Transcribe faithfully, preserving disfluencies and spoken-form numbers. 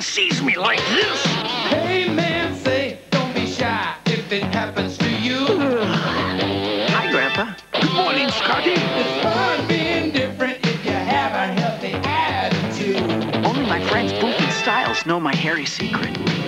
sees me like this. Hey, man, say, don't be shy if it happens to you. Hi, Grandpa. Good morning, Scotty. It's fun being different if you have a healthy attitude. Only my friends Booth and Styles know my hairy secret.